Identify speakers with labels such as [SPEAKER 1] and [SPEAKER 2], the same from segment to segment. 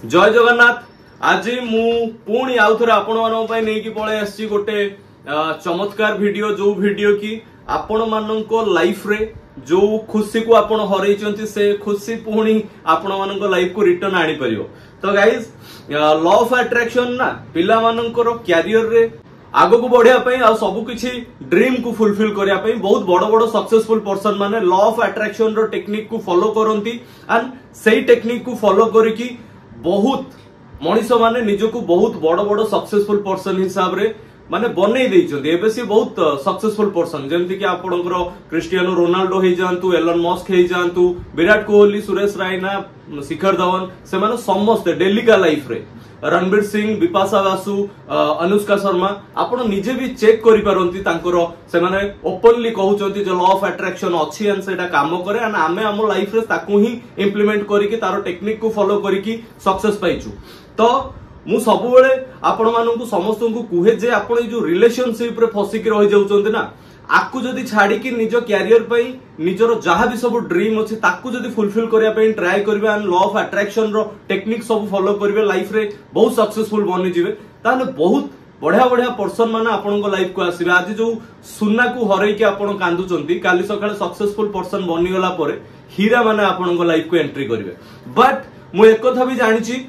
[SPEAKER 1] जय जगन्नाथ। आज मु पुणी आउ थे आपण मानक नहीं कि पळे आसी गोटे चमत्कार वीडियो जो वीडियो की आपण मानक लाइफ रे जो खुशी को आपण हरई से खुशी पुणी आपण मानक लाइफ को रिटर्न आनी परियो। तो गाइज लॉ ऑफ अट्रैक्शन ना पिला मानकर कैरियर रे आगो को बढ़िया पई आ सब किछि ड्रीम को फुलफिल करिया पई बहुत बड़ बड़ सक्सेसफुल पर्सन माने लॉ ऑफ अट्रैक्शन रो टेक्निक को फॉलो करंती एंड सेही टेक्निक को फॉलो करिकी बहुत मनीष माने निजको बहुत बड़ बड़ सक्सेसफुल पर्सन हिसाब रे माने बनै दैछन्ती। एबे से बहुत सक्सेसफुल पर्सन जेमति कि आपणकर क्रिस्टियानो रोनाल्डो हे जानतु, एलन मस्क हे जानतु, विराट कोहली, सुरेश रायना, शिखर धवन से माने समस्त डेली का लाइफ रे रणवीर सिंह, बिपाशा बासु, अनुष्का शर्मा आपण निजे भी चेक करि पारंती तांकर से माने ओपनली कहउचंती जे लॉ ऑफ अट्रैक्शन अछि एंड सेटा काम करे एंड आमे हम लाइफ रे ताकू ही इंप्लीमेंट करिकि तारो टेक्निक को फॉलो करिकि सक्सेस पाइछु। तो मु सब बेले आपण मानकु समस्त को कुहे जे आपण जो रिलेशनशिप रे फसिक रहि जाउचंती ना आकु जदि छाड़ी कि निज कैरियर पई निजर जहां भी सब ड्रीम अछि ताकु जदि फुलफिल करिया पई ट्राई करबे एंड लॉ ऑफ अट्रैक्शन रो टेक्निक सब फॉलो करबे लाइफ रे बहुत सक्सेसफुल बनि जिवे ताले बहुत बढ़िया बढ़िया पर्सन माने आपनको लाइफ को आसीबे। आज जो सुन्ना को हरई के आपण कांदुचंती काली सकाळे सक्सेसफुल पर्सन बनि गला परे हीरा माने आपनको लाइफ को एंट्री करिवे। बट मु एक कथा भी जानिछि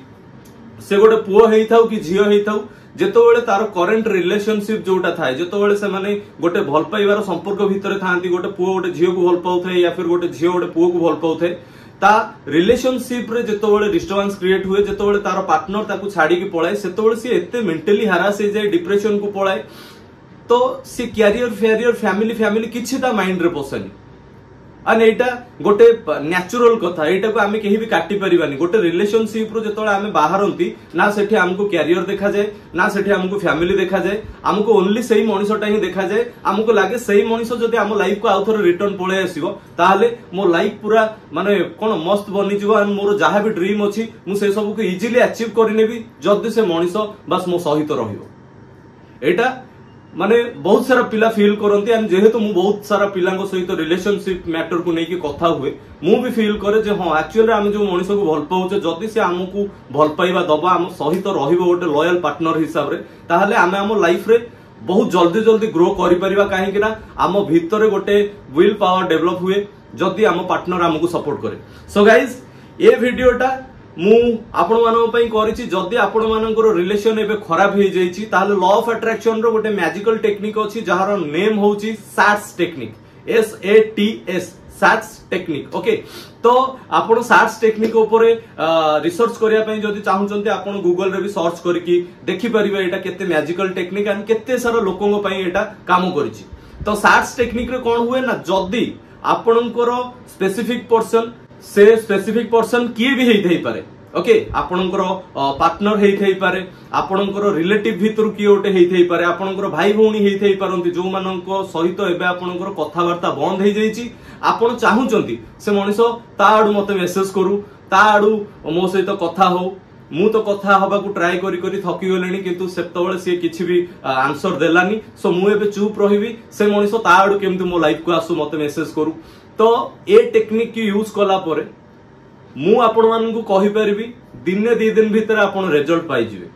[SPEAKER 1] से गोटे पुओ हेई थाउ कि झियो हेई थाउ जेतोबेले तार करेंट रिलेशनशिप जोटा थाए जेतोबेले से माने गोटे भल पाइबार संपर्क भितरे थांती गोटे पुओ गोटे झियो को भल पाउथाय या फिर गोटे झियो गोटे पुओ को भल पाउथाय ता रिलेशनशिप रे जेतोबेले डिस्टर्बेंस क्रिएट हुए जेतोबेले तार पार्टनर ताकू छाड़ी की पळाय सेतोबेले से एते मेंटली हरास हे जाय डिप्रेशन को पळाय तो से कैरियर फेरियर फैमिली किछि ता माइंड रे पसनी आन एटा गोटे नेचुरल कथा एटा को आमे केही भी काटी परिबानी। गोटे रिलेशनशिप रो जेतोळे आमे बाहरंती ना सेठी हमको कैरियर देखा जाए ना सेठी हमको फैमिली देखा जाए हमको ओनली सही मनीषटा ही देखा जाए हमको लागे सही मनीष जदि हम लाइफ को आउ थोर रिटर्न पळे आसीबो ताहाले मो लाइफ पूरा माने कोन मस्त बनि जिवो एंड मोर जहां भी ड्रीम अछि मु से सब को इजीली अचीव करि नेबी जदि से मनीष बस मो सहित रहिबो। एटा माने बहुत सारा पिला फील करती एंड जेहेतु मु बहुत सारा पिलांको सहित रिलेशनशिप मैटर को लेकिन कथा हुए मु भी फील करे जे हां एक्चुअली आमे जो मनीष को भल पाउचे जदि से हमकु भल पाइबा दबा हम सहित रहिबो गोटे लॉयल पार्टनर हिसाब रे ताहाले आमे हम लाइफ रे बहुत जल्दी जल्दी ग्रो करि परिबा काहे कि ना हम भीतर गोटे विल पावर डेवलप हुए जदि हम पार्टनर हमकु सपोर्ट करे। सो गाइस ए वीडियोटा मु आपण मानक पई करिछि जदि आपण मानकर रिलेशन एबे खराब हे जाईछि ताले लॉ ऑफ अट्रैक्शन रो गोटे मैजिकल टेक्निक अछि जहार नेम होउछि SATS technique SATS SATS technique. Okay तो आपण साट्स टेक्निक ऊपर रिसर्च करिया पई जदि चाहुचंती आपण गूगल रे भी सर्च करके देखि परिबे एटा केते मैजिकल टेक्निक एंड केते सारा लोकंग पई एटा काम करिछि। तो साट्स टेक्निक रे कोन हुए ना जदि आपणकर स्पेसिफिक पर्सन से स्पेसिफिक पर्सन किए भी हेई पारे ओके आपणकर पार्टनर हेई पारे आपणकर रिलेटिव भितर किए ओटे हेई पारे आपणकर भाई भौणी हेई पारंती जो मानक सहित एबे आपणकर कथावार्ता बंद हेई जाईची आपण चाहुचंती से मनीष ता आडू मते मेसेज करू ता आडू मो सहित कथा हो मु तो कथा हबा को ट्राई करी करी थकी गलेनी किंतु सेतबेले से किछि भी आंसर देलानी सो मु एबे चुप रहिबी से मनीष ता आडू केमति मो लाइफ को आसु मते मेसेज करू। तो ए टेक्निक की यूज कला परे मु आपण मानकु कहि परिबी दिने 2 दिन भितर आपण रिजल्ट पाई जिवे।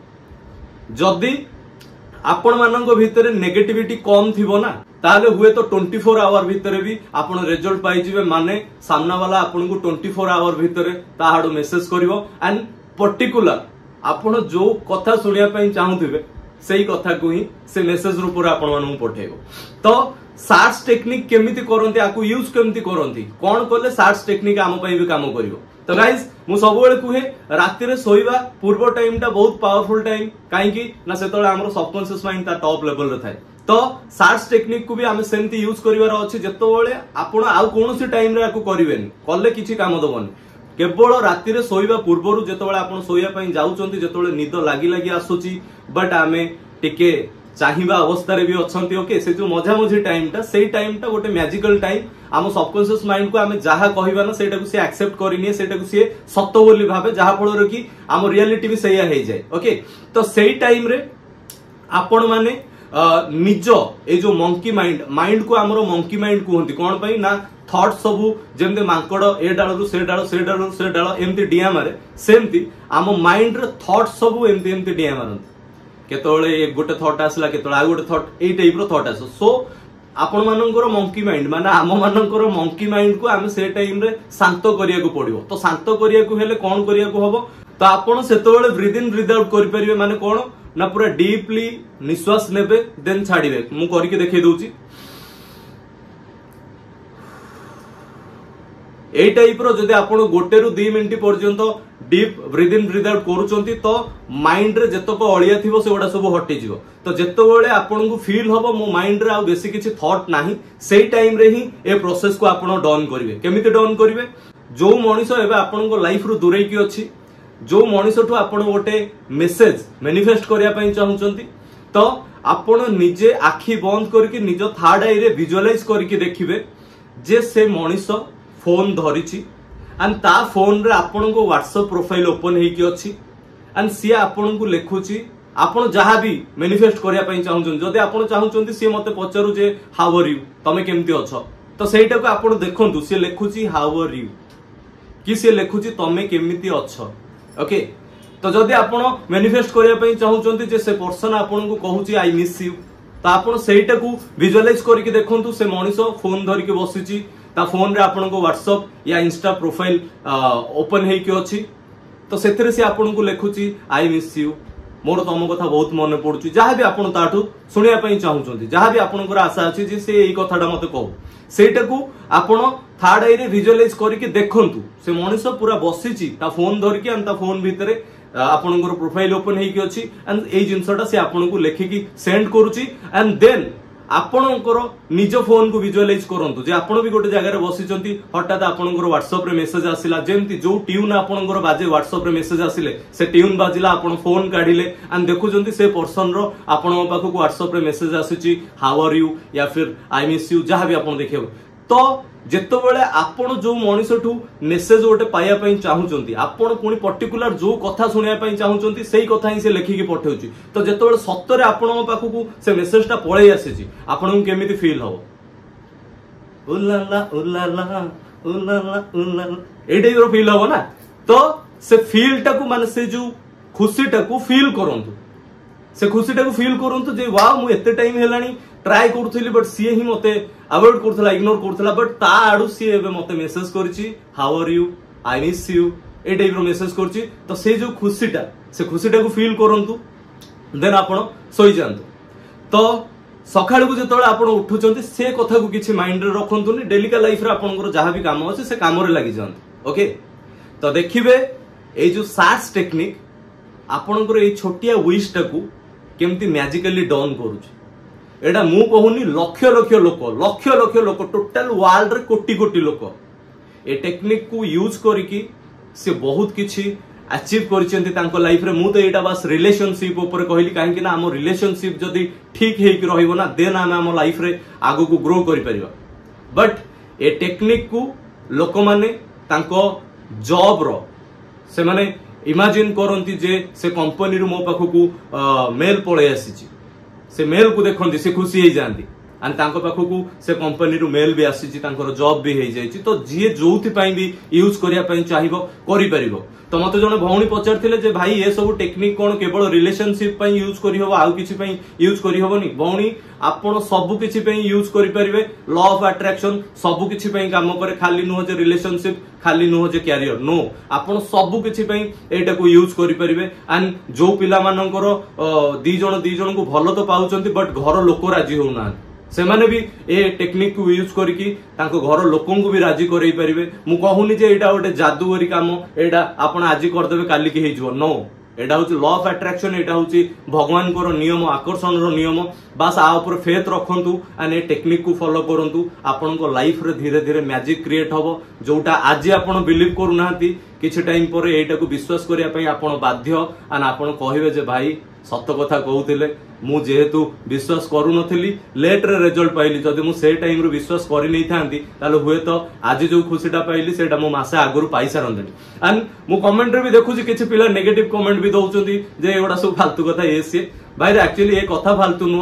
[SPEAKER 1] जदि आपण मानक भितर नेगेटिविटी कम थिबो ना ताले हुए तो 24 आवर भितर भी आपण रिजल्ट पाई जिवे माने सामना वाला आपण को 24 आवर भितर ताहाडो मेसेज करिवो एंड पर्टिकुलर आपण जो कथा सुनिया पई चाहुथिबे सेही कथा को ही से मेसेज रूप रे आपण मानकु पठेइबो। तो साट्स टेक्निक केमिति करंती आकु यूज केमिति करंती कोन करले साट्स टेक्निक आम पई भी काम करिवो। तो गाइस मु सब बेले कुहे राति रे सोइबा पूर्व टाइम टा बहुत पावरफुल टाइम काहे कि ना सेतळे हमर सबकॉन्शियस माइंड ता टॉप लेवल रे थाए। तो साट्स टेक्निक को भी आमे सेंती यूज करिवार अछि जेतोबेले आपण आ कोनोसी टाइम रे आकु करिवेनी कले किछि काम दबनी केवल राति रे सोइबा पूर्वरु जेतोबेले आपण सोइया पई जाउचंती जेतोबेले निद लागी लागी आसुची बट आमे टिके चाहिबा अवस्था रे भी अछंती ओके से जो मजा मझी टाइम टा गोटे मैजिकल टाइम आम सबकॉन्शियस माइंड को आमे जहा कहिबा ना सेटा को से एक्सेप्ट करिनी सेटा को से सत्य बोली भाबे जहा फल रे कि आम रियलिटी भी सैया हे जाय ओके। तो सेही टाइम रे आपण माने निज ए जो मंकी माइंड को आमर मंकी माइंड कहते कौन पाई ना थॉट सबू जमते मांकड़ ए डालू से डाल से डाल से डाल एमती डिया मारे सेमती आम माइंड रे थॉट सबू एमती एमती डिया मारती केतळे गोटे थॉट आसला केतळे आ गोटे थॉट ए टाइप रो थॉट आस सो आपण मानकर मंकी माइंड माने आम मानकर मंकी माइंड को आम से टाइम रे शांत करिया को पड़िबो तो शांत करिया को हेले कोन करिया को हबो तो आपण सेतबेले ब्रीथ इन ब्रीथ आउट करि परिबे माने कोन ना पूरा डीपली निश्वास नेबे देन छाड़िबे मु करके देखै दउची ए टाइप रो जदि आपण गोटे रु 2 मिनिट पर्यंत deep breathe in breathe out करूचंती तो माइंड रे जतक अलिया थिबो सेगुडा सब हटि जिवो तो जेतबेले आपण को फील हबो मो माइंड रे आ बेसी किछि थॉट नाही सेही टाइम रे ही ए प्रोसेस को आपण डन करिवे केमिति डन करिवे जो मनीष एबे आपण को लाइफ रु दूरै की अछि जो मनीष ठू आपण गोटे मेसेज मैनिफेस्ट करिया पई चाहुचंती तो आपण निजे आखि बंद करके निज थर्ड आई रे विजुअलाइज करके देखिबे जे से मनीष फोन धरिछि एंड ता फोन रे आपण को व्हाट्सएप प्रोफाइल ओपन हेई की अछि एंड सी आपण को लिखुछि आपण जहां भी मैनिफेस्ट करिया पई चाहुचंती जदि आपण चाहुचंती सी मते पचारु जे हाउ आर यू तमे केमती अछ तो सेटा को आपण देखंतु सी लिखुछि हाउ आर यू कि सी लिखुछि तमे केमिति अछ ओके तो जदि आपण मैनिफेस्ट करिया पई चाहुचंती जे से पर्सन आपण को कहूछि आई मिस यू तो आपण सेटा को विजुअलाइज करके देखंतु से मनीष फोन धरि के बसिछि ता फोन रे आपण को व्हाट्सएप या इंस्टा प्रोफाइल ओपन हेई के अछि तो सेथरे से आपण को लिखुछि आई मिस यू मोर तम कथा बहुत मन पड़ुछि जहां भी आपण ताठू सुनिया पई चाहुचंती जहां भी आपनकर आशा अछि जे से एई कथाटा मते कहू सेटा को आपण थर्ड आई रे विजुअलाइज करके देखंतु से मनीष पूरा बसिछि ता फोन धरके ता फोन भितरे आपनकर प्रोफाइल ओपन हेई के अछि एंड एई जिंसटा से आपण को लेखिकी सेंड करूछि एंड देन आपणकर निज फोन को विजुअलाइज करंतु जे आपण भी गोटे जगह रे बसिचंती हठात आपणकर व्हाट्सएप रे मेसेज आसिला जेमती जो ट्यून आपणकर बाजे व्हाट्सएप रे मेसेज आसिले से ट्यून बाजिला आपण फोन काढिले एंड देखुचंती से पर्सन रो आपण पाखो को व्हाट्सएप रे मेसेज आसीची हाउ आर यू या फिर आई मिस यू जहां भी आपण देखियो तो जेतबेले आपण जो मनीष ठू मेसेज गोटे पाया पई चाहुचंती आपण पुनी पर्टिकुलर जो कथा सुनिया पई चाहुचंती सेही कथा ही से लेखिकी पठौची तो जेतबेले सत्तरे आपण पाखो को से मेसेजटा पळै आसीची आपण को केमिति फील हो उल्लाला उल्लाला उल्लाला उल्लाला एडे रो फील हो ना तो से फील टा को माने से जो खुशी टा को फील करंतु से खुशी टा को फील करंतु जे वाओ मु एते टाइम हेलानी ट्राई करथली बट सी ही मते अवॉइड करथला इग्नोर करथला बट ता आडू सी एबे मते मेसेज करछि how are you I miss you ए टाइप रो मेसेज करछि तो से जो खुशीटा से खुशीटा को फील करंतु देन आपण सोई जानतु तो सकाळ को जतोळे आपण उठुचंती से कथा को किछि माइंड रे रखंतुनी डेली का लाइफ रे आपनकर जहां भी काम अछि से काम रे लागि जानतु ओके तो देखिबे ए जो सार्स टेक्निक आपनकर ए छोटिया विश टा को केमती मैजिकली डन करूछि एडा मु कहूनी लक्ष लक्ष लोक टोटल वर्ल्ड रे कोटी कोटी लोक ए टेक्निक को यूज करिकी से बहुत किछि अचीव करिसेंती तांको लाइफ रे मु तो एटा बस रिलेशनशिप ऊपर कहली काहे कि ना हम रिलेशनशिप जदी ठीक हेकि रहिबो ना देन हम लाइफ रे आगो को ग्रो करि परिबा बट ए टेक्निक को लोक माने तांको जॉब रो से माने इमेजिन करंती जे से कंपनी रो मो पाखो को मेल पळे आसीची से मेल को देखंती से खुशी हे जानती एंड तांको पाखो को से कंपनी रो मेल भी आसीची तांकर जॉब भी हे जाईची तो जे जोथि पई भी यूज करिया पई चाहिबो करि परिबो तो मते जने भौणी पचारथिले जे भाई ए सब टेक्निक कोन केवल रिलेशनशिप पई यूज करि होबो आउ किछि पई यूज करि होबोनी भौणी आपण सब किछि पई यूज करि परिबे लॉ ऑफ अट्रैक्शन सब किछि पई काम करे खाली नुह जे रिलेशनशिप खाली नुह जे कैरियर नो आपण सब किछि पई एटा को यूज करि परिबे एंड जो पिला मानकर दी जण को भलो तो पाउचंती बट घर लोक राजी होना से माने भी ए टेक्निक को यूज करके तांको घर लोकों को भी राजी करई परिबे मु कहूनी जे एटा गोटे जादूगरी काम एटा आपण आज कर देबे काली के हेजो नो एटा होची लॉ ऑफ अट्रैक्शन एटा होची भगवान को नियम आकर्षण रो नियम बस आ ऊपर फेथ रखंतु एंड ए टेक्निक को फॉलो करंतु आपण को लाइफ रे धीरे धीरे मैजिक क्रिएट होबो जोटा आज आपण बिलीव करू नाहंती किछि टाइम पर एटा को विश्वास करिया पई आपण बाध्य एंड आपण कहिबे जे भाई सत कथा कहूतिले मु जेहेतु विश्वास करू नथिली लेट रे रिजल्ट पाइली जदि मु से टाइम रो विश्वास करि नै थांती ताले हुए तो आज जो खुशीटा पाइली सेटा मु मासे आगुरु पाई सारंतनी एंड मु कमेंट रे भी देखुची किछि पिला नेगेटिव कमेंट भी दउचंती जे एगोडा सब फालतू कथा ए से भाई एक्चुअली ए कथा फालतू नो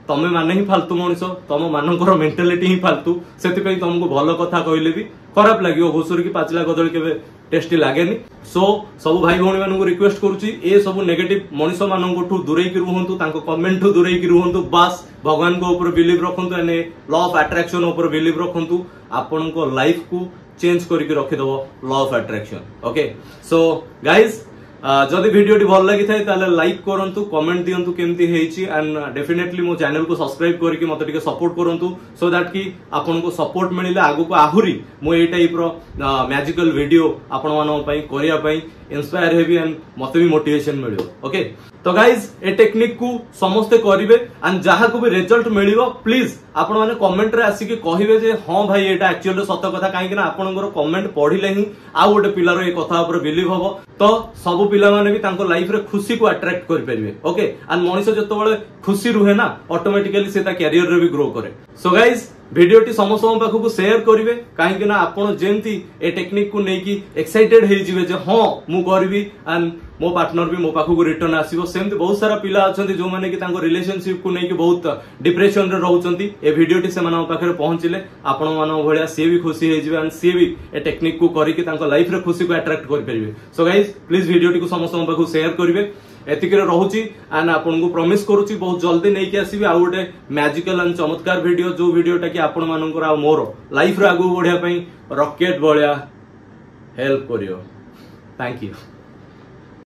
[SPEAKER 1] तमे माने ही फालतू मनीष तुम मानकर मेंटालिटी ही फालतू से तुमको भल कथा कहले भी खराब लगे घुसुरी की पाचिला कदली के टेस्टी लगेनि सो सब भाई भौणी मानू रिक्वेस्ट करुच्ची ए सब नेगेटिव मनीष मानू दूरे रुहतु कमेंट ठू दूरे रुहतु बास भगवान को ऊपर बिलीव रखु एंड लॉ ऑफ अट्रैक्शन ऊपर बिलीव रखु आपण लाइफ को चेंज करके रखिदब law of attraction okay so guys जदि वीडियो भल लगी थाए ताले लाइक करंतु कमेंट दियंतु केमती हेची एंड डेफिनेटली मो चैनल को सब्सक्राइब करके मते टिके सपोर्ट करंतु सो दैट कि आपन को सपोर्ट मिलिले आगु को आहुरी मो ए टाइप रो मैजिकल वीडियो आपन मानो पई करिया पई इंस्पायर हेबी एंड मते भी मोटिवेशन मिलियो ओके तो गाइज ए टेक्निक को समस्ते करिवे एंड जहा को भी रिजल्ट मिलियो प्लीज आपण माने कमेंट रे आसी के कहिवे जे हां भाई एटा एक्चुअली सत्य कथा काहे कि ना आपनकर कमेंट पढिले ही आ गोटे पिलार ए कथा ऊपर बिलीव हबो तो सब पिला माने भी तांको लाइफ रे खुशी को अट्रैक्ट कर परिवे ओके एंड मनीष जतबेले खुशी रुहे ना ऑटोमेटिकली से ता कैरियर रे भी ग्रो करे सो गाइज भिडियोटी समस्त पाखक शेयर करेंगे कहीं आपड़ जमी ए टेक्निक को लेकिन एक्साइटेड हो हाँ मु करी एंड मो पार्टनर भी मो पाखक रिटर्न आसो सेमती बहुत सारा पिला अच्छा जो मैंने कि रिलेशनशिप को लेकिन बहुत डिप्रेशन रे रोचंती ए भिडियोटी से पाखे पहुंचले आपण मान भाया सी भी खुशी हो सी भी ए टेक्निक को करके लाइफ रे खुशी को अट्रैक्ट करेंगे सो गाइज प्लीज भिडियोटी को समस्त पाखक शेयर करेंगे एतिक रहुची एंड आपन को प्रॉमिस करूची बहुत जल्दी नहीं कि आसीबी आ गोटे मैजिकल एंड चमत्कार वीडियो जो वीडियोटा कि आपण मानकर आ मोर लाइफ रे आगु बढ़िया पई रॉकेट भलिया हेल्प करियो थैंक यू।